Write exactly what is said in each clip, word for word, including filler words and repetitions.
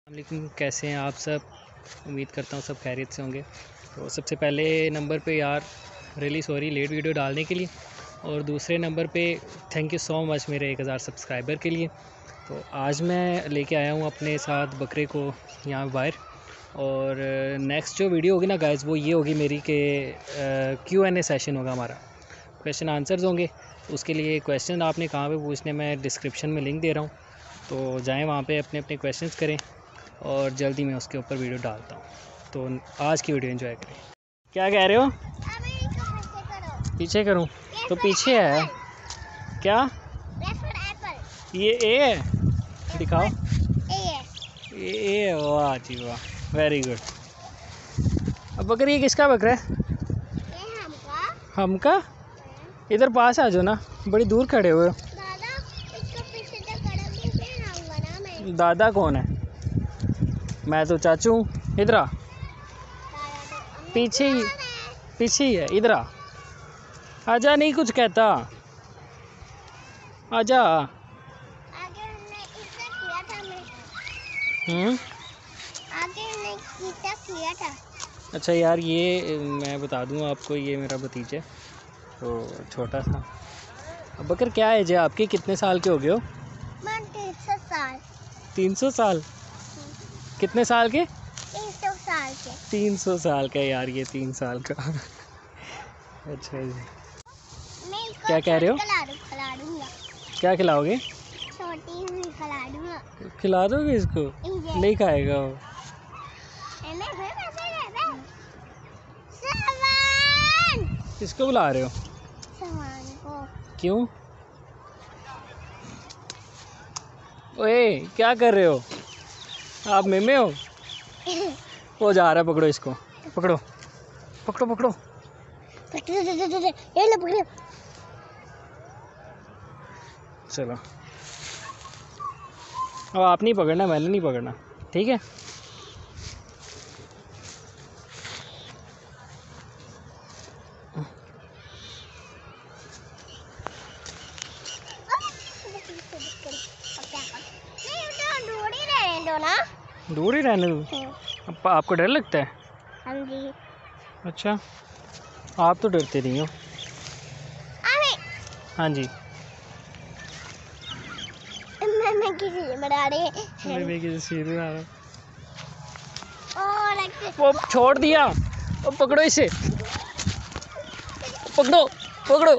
वालेकुम, कैसे हैं आप सब। उम्मीद करता हूँ सब खैरियत से होंगे। तो सबसे पहले नंबर पे यार रियली सॉरी लेट वीडियो डालने के लिए, और दूसरे नंबर पे थैंक यू सो मच मेरे एक हज़ार सब्सक्राइबर के लिए। तो आज मैं लेके आया हूँ अपने साथ बकरे को यहाँ बाहर, और नेक्स्ट जो वीडियो होगी ना गाइस वो ये होगी मेरी के क्यू एन ए सेशन होगा हमारा, क्वेश्चन आंसर्स होंगे। उसके लिए क्वेश्चन आपने कहाँ पे पूछने, मैं डिस्क्रिप्शन में लिंक दे रहा हूँ, तो जाएं वहाँ पे अपने अपने क्वेश्चंस करें, और जल्दी मैं उसके ऊपर वीडियो डालता हूँ। तो आज की वीडियो एंजॉय करें। क्या कह रहे हो? पीछे करूँ तो पीछे है क्या? ये ए है, दिखाओ। ये ए है, वाह जी वाह, वेरी गुड। अब बकरी ये किसका बकरा है? हमका? इधर पास आ जाओ ना, बड़ी दूर खड़े हुए हो। दादा कौन है? मैं तो चाचू हूँ। इधर आ, पीछे ही पीछे ही है, इधर आ। आजा, नहीं कुछ कहता, आजा। हम्म अच्छा यार, ये मैं बता दूँ आपको, ये मेरा भतीजा है, तो छोटा सा। अब बकर क्या एज है आपकी, कितने साल के हो गए हो? तीन सौ साल। तीन सौ साल? कितने साल के? तीन सौ साल के। तीन सौ साल का यार, ये तीन साल का। अच्छा जी, क्या कह रहे हो? खिला दूंगा। क्या खिलाओगे? छोटी हुई खिला दूंगा। खिला दोगे इसको? नहीं खाएगा वो। किसको बुला रहे हो? सामान को। क्यों? ओए क्या कर रहे हो आप? मेमे हो? वो जा रहा है, पकड़ो इसको, पकड़ो पकड़ो पकड़ो। ये ले पकड़ो। चलो, अब आप नहीं पकड़ना, मैंने नहीं पकड़ना, ठीक है? दूर ही रहने दो। अब आपको डर लगता है? हाँ जी। अच्छा, आप तो डरते नहीं हो। हाँ जी। मैं मैं किसी से बना रही मैं मैं किसी सीधे आ रहा। और वो छोड़ दिया, वो पकड़ो इसे, पकड़ो पकड़ो।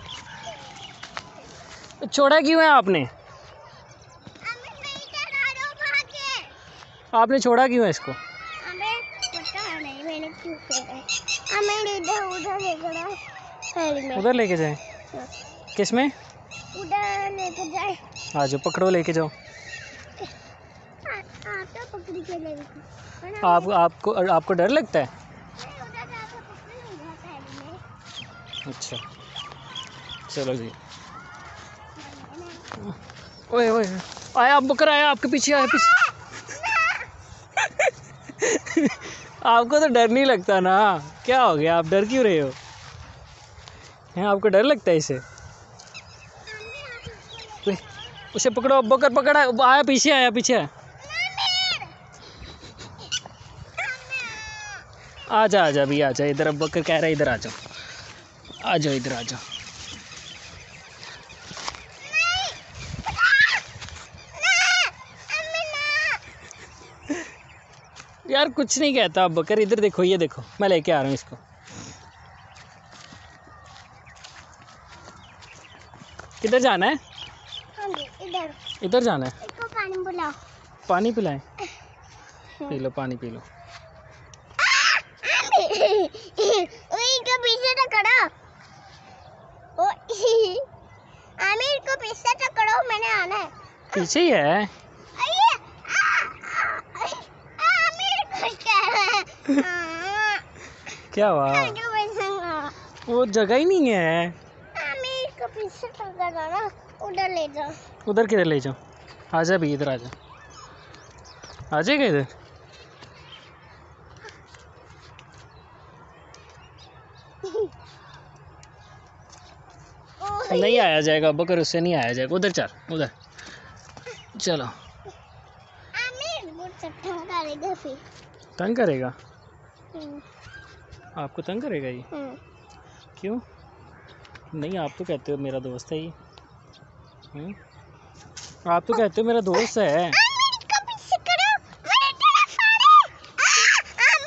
छोड़ा क्यों है आपने? आपने छोड़ा क्यों है इसको? उधर लेके जाए? किस में? उधर लेके जाए। आ जाओ, पकड़ो, लेके जाओ। आप आपको आपको डर लगता है? अच्छा चलो जी। ओए ओए, आया बकरा, आया आपके पीछे, आया पीछे। आपको तो डर नहीं लगता ना, क्या हो गया, आप डर क्यों रहे हो? हैं, आपको डर लगता है इसे? उसे पकड़ो, बकर पकड़ा, आया पीछे, आया पीछे। आजा आजा भी, आजा इधर। अब बकर कह रहा है इधर आ जाओ, आ जाओ इधर आ जाओ। यार कुछ नहीं कहता बकर, इधर देखो, ये देखो, मैं लेके आ रहा हूँ इसको। किधर जाना है? इधर इधर जाना है। इसको पानी पिलाओ। पानी पिलाएं? पी लो, पानी पी लो। इनके पीछे तो करो। ओ आमिर को पीछे तो करो, मैंने आना है। पीछे ही है। क्या हुआ? वो जगह ही नहीं है। आमिर को पीछे तो करो ना, उधर ले जाओ। उधर किधर ले जाओ? आजा भी, इधर आजा, आ जाएगा इधर। नहीं आया जाएगा बकर, उससे नहीं आया जाएगा। उधर चल, उधर चलो। आमिर करेगा फिर। तंग करेगा? हम्म, आपको तंग करेगा ये? हम्म। क्यों? नहीं, आप तो कहते हो मेरा दोस्त है ये। हम्म? आप तो कहते हो मेरा दोस्त है। आमिर को पीछे करो, मेरी तरफ आ रहे। आ,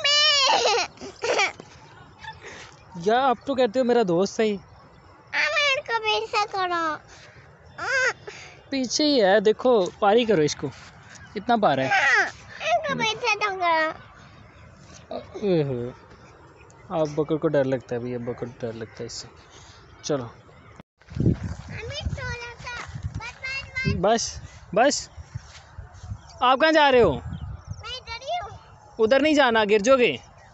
आमिर। या आप तो कहते हो मेरा दोस्त है ये। आमिर को पीछे करो। आ, पीछे ही है, देखो पारी करो इसको, इतना पार है। आ, इनको पीछे तो करो। ओहो, आप बकर को डर लगता है भैया, बकर को डर लगता है इससे। चलो आमिर थोड़ा सा बस बस बस। बस बस। आप कहाँ जा रहे हो? मैं इधर ही हूँ। उधर नहीं जाना, गिर जाओगे।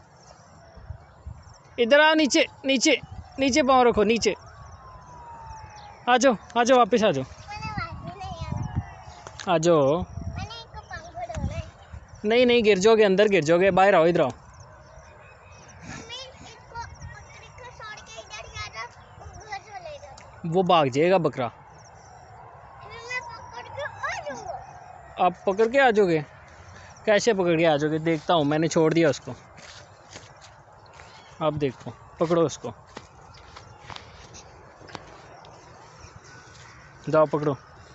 इधर आओ, नीचे नीचे नीचे पाँव रखो, नीचे आ जाओ, आ जाओ, वापस आ जाओ, मैंने वापस नहीं आना। आ जाओ। मैंने इनको पंख डाला है। नहीं नहीं, गिर जाओगे, अंदर गिर जाओगे, बाहर आओ, इधर आओ। आमिर इसको बकरी को छोड़ के इधर जाना, वो घर चलेगा। वो भाग जाएगा बकरा। फिर मैं पकड़ के आ जाऊंगा। आप पकड़ के आ जाओगे? कैसे पकड़ के आ जाओगे? देखता हूँ, मैंने छोड़ दिया उसको। आप देखो, पकड़ो उसको, जाओ पकड़ो।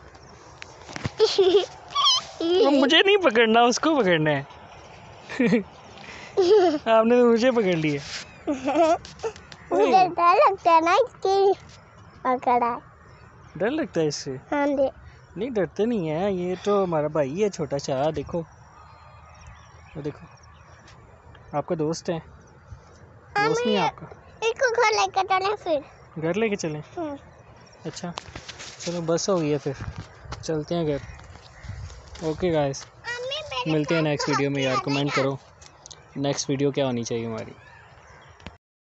वो मुझे नहीं पकड़ना, उसको पकड़ना है। आपने तो मुझे पकड़ लिया। मुझे डर लगता है ना इसकी पकड़ा। डर लगता है इससे? हाँ दे। नहीं, डरते नहीं है, ये तो हमारा भाई है छोटा सा। देखो वो देखो, आपका दोस्त है। दोस्त नहीं है आपका? इसको घर लेकर चले फिर। घर लेके चलें? हम्म। अच्छा चलो, बस हो गई है, फिर चलते हैं घर। ओके गाइस, अम्मी मेरे मिलते हैं पास नेक्स्ट बहुत वीडियो में। यार यादें कमेंट हैं। करो नेक्स्ट वीडियो क्या होनी चाहिए हमारी।